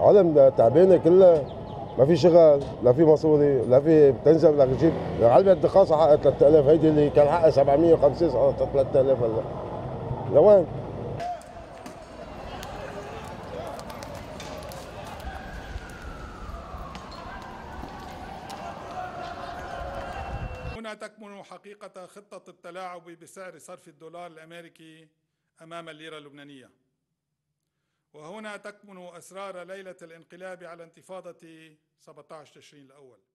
عالم تعبانه كلها، ما في شغل، لا في مصوري، لا في بتنزل بدك تجيب علبه الدقاصه حقها 3000، هيدي اللي كان حقها 750 صارت 3000 هلا. لوين؟ هنا تكمن حقيقة خطة التلاعب بسعر صرف الدولار الأمريكي أمام الليرة اللبنانية، وهنا تكمن أسرار ليلة الانقلاب على انتفاضة 17 تشرين الأول.